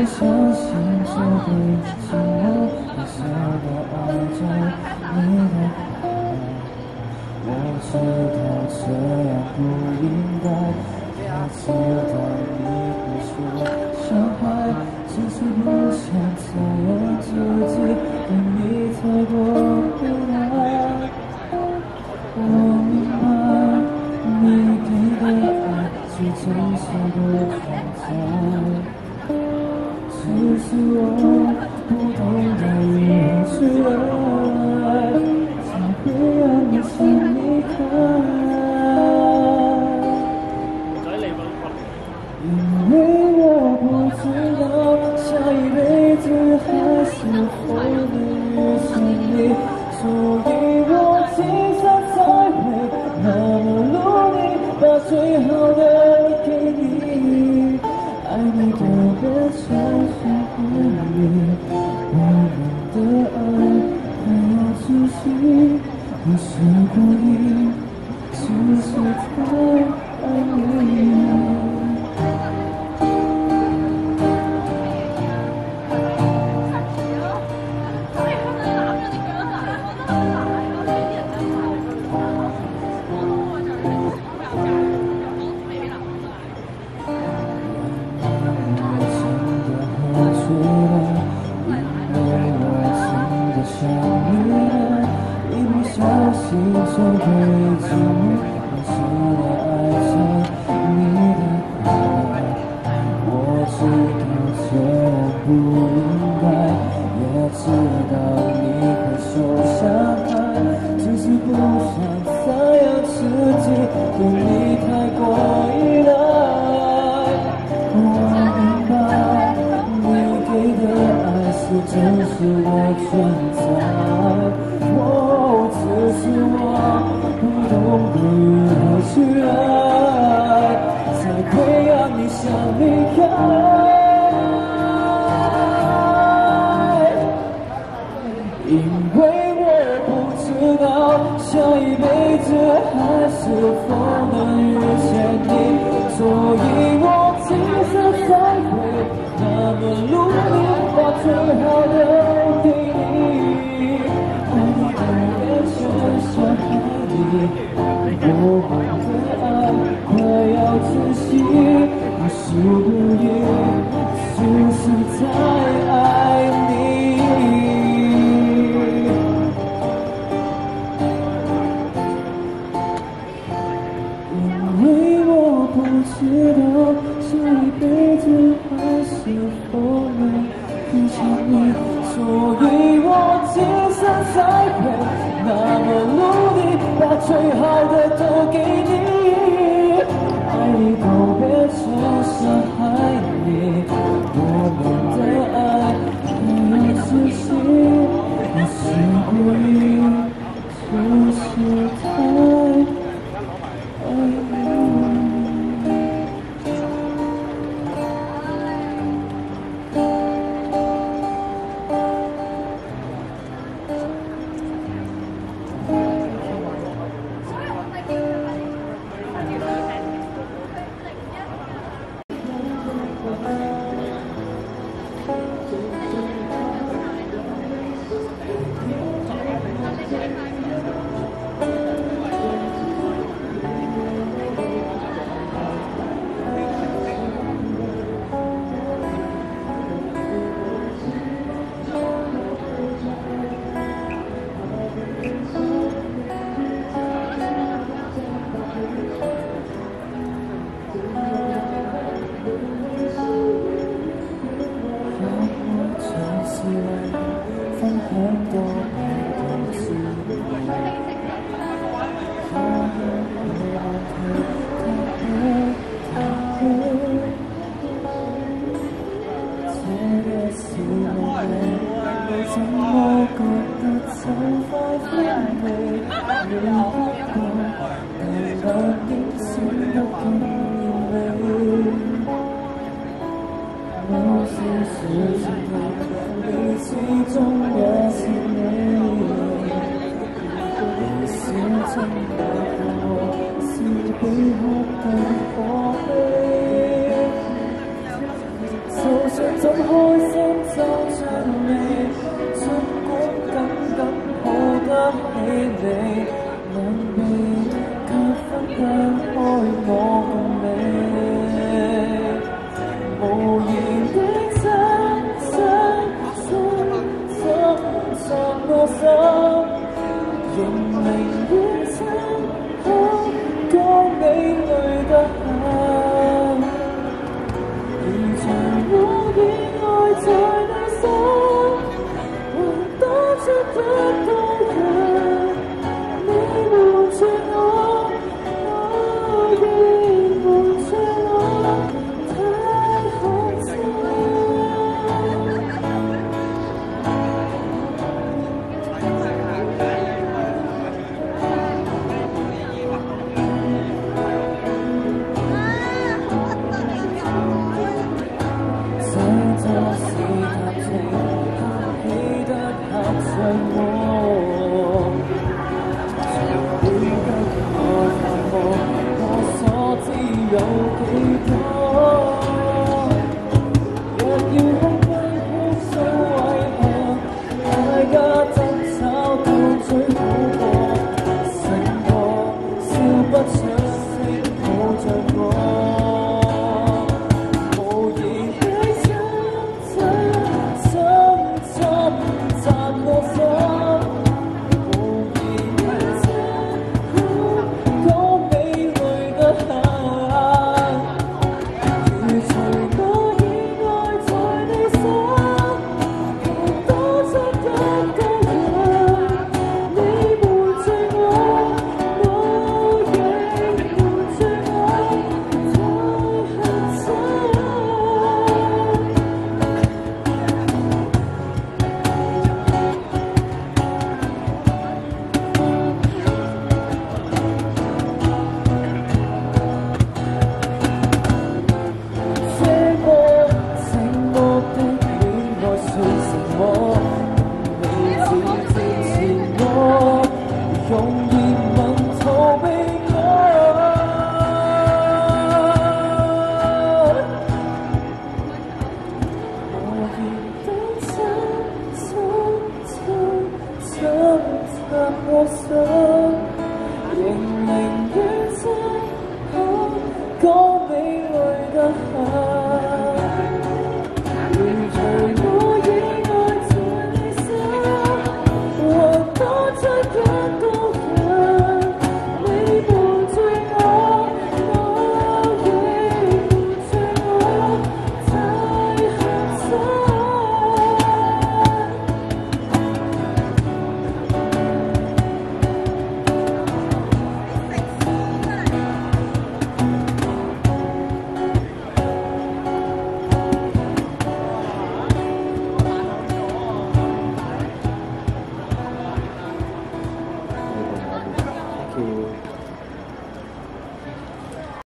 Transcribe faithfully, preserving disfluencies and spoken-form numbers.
相信这辈子寂寞，有谁的爱着你的爱？我知道这样不应该，也知道你会说伤害，只是不想再让自己对你太过依赖。我明白你给的爱是真实的存在，只是我不懂得如何去爱，才会让你想离开。因为我不知道下一辈子还是否能遇见你，所以我今生才会那么努力，把最好的给你。爱你都别小心怀里，我们的爱还要继续，不是故意，只是太爱你。小心就会寂寞，我是的爱上你的爱，我知道这样不应该，也知道你会受伤害，只是不想再让自己对你太过依赖。我明白你给的爱是真实的存在，只是我不懂得如何去爱，才会让你想离开。因为我不知道下一辈子还是否能遇见你，所以我今生才会那么努力，把最好的给你。我们的爱快要窒息，不是故意，只是太爱你。因为我不知道下一辈子还是否能遇见你，所以我今生才会那么努力，把最好的都给你。爱你都别说伤害你，我们的爱还要继续，不是故意，只是太爱你。怎么够